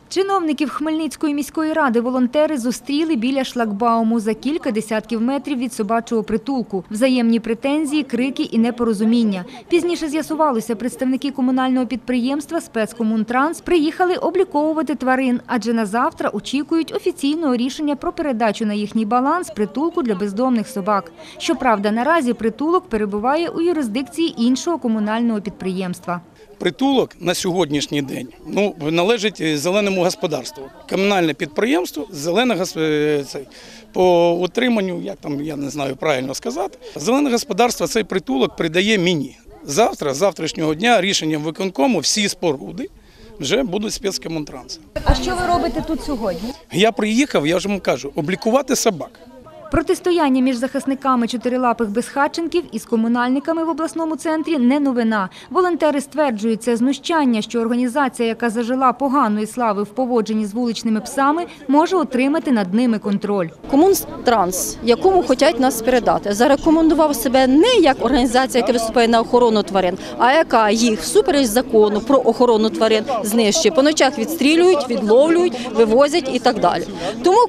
Чиновників Хмельницької міської ради волонтери зустріли біля шлагбауму за кілька десятків метрів від собачого притулку. Взаємні претензії, крики і непорозуміння. Пізніше з'ясувалося, представники комунального підприємства «Спецкомунтранс» приїхали обліковувати тварин, адже на завтра очікують офіційного рішення про передачу на їхній баланс притулку для бездомних собак. Щоправда, наразі притулок перебуває у юрисдикції іншого комунального підприємства. Притулок на сьогоднішній день належить зеленому господарству. Комунальне підприємство по утриманню, я не знаю правильно сказати, зелене господарство цей притулок придає мені. Завтра, з завтрашнього дня, рішенням виконкому всі споруди вже будуть спецкомунтранс. А що ви робите тут сьогодні? Я приїхав, я вже вам кажу, облікувати собак. Протистояння між захисниками чотирилапих безхатченків із комунальниками в обласному центрі не новина. Волонтери стверджують, це знущання, що організація, яка зажила поганої слави в поводженні з вуличними псами, може отримати над ними контроль. Комунтранс, якому хочуть нас передати, зарекомендував себе не як організація, яка виступає на охорону тварин, а яка їх всупереч закону про охорону тварин знищує. По ночах відстрілюють, відловлюють, вивозять і так далі. Тому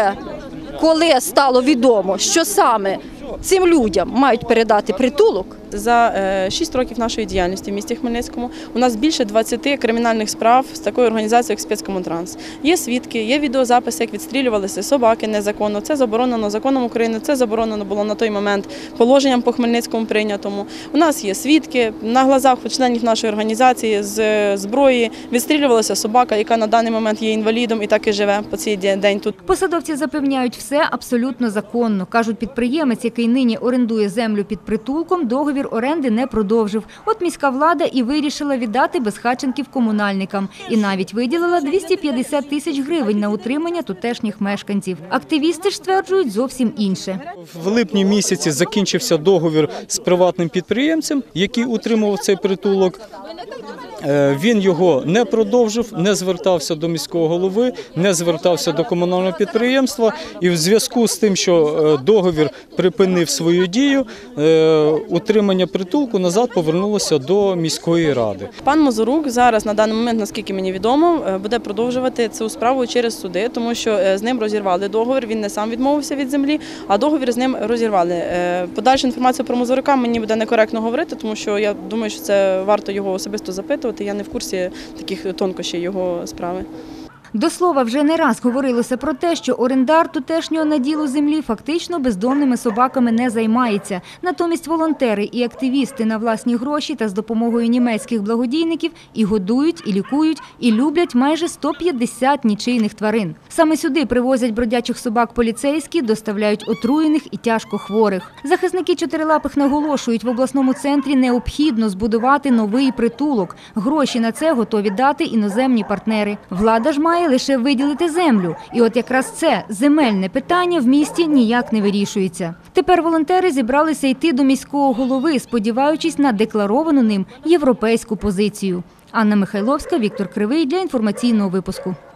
коли стало відомо, що саме цим людям мають передати притулок, за 6 років нашої діяльності в місті Хмельницькому у нас більше 20 кримінальних справ з такою організацією, як «Спецкомунтранс». Є свідки, є відеозаписи, як відстрілювалися собаки незаконно. Це заборонено законом України, це заборонено було на той момент положенням по Хмельницькому прийнятому. У нас є свідки, на глазах у членів нашої організації з зброї відстрілювалася собака, яка на даний момент є інвалідом і так і живе по цей день тут. Посадовці запевняють, все абсолютно законно. Кажуть, підприємець, який нині орендує землю під притулком, договір оренди не продовжив. От міська влада і вирішила віддати безхатченків комунальникам. І навіть виділила 250 тисяч гривень на утримання тутешніх мешканців. Активісти ж стверджують зовсім інше. В липні місяці закінчився договір з приватним підприємцем, який утримував цей притулок. Він його не продовжив, не звертався до міського голови, не звертався до комунального підприємства. І в зв'язку з тим, що договір припинив свою дію, утримання притулку назад повернулося до міської ради. Пан Мозорук зараз, на даний момент, наскільки мені відомо, буде продовжувати цю справу через суди, тому що з ним розірвали договір, він не сам відмовився від землі, а договір з ним розірвали. Подальшу інформацію про Мозорука мені буде некоректно говорити, тому що я думаю, що це варто його особисто запитувати. Я не в курсі таких тонкощів його справи. До слова, вже не раз говорилося про те, що орендар тутешнього наділу землі фактично бездомними собаками не займається. Натомість волонтери і активісти на власні гроші та з допомогою німецьких благодійників і годують, і лікують, і люблять майже 150 нічийних тварин. Саме сюди привозять бродячих собак поліцейські, доставляють отруєних і тяжко хворих. Захисники чотирилапих наголошують, в обласному центрі необхідно збудувати новий притулок. Гроші на це готові дати іноземні партнери. Влада ж має лише виділити землю. І от якраз це земельне питання в місті ніяк не вирішується. Тепер волонтери зібралися йти до міського голови, сподіваючись на декларовану ним європейську позицію. Анна Михайловська, Віктор Кривий для інформаційного випуску.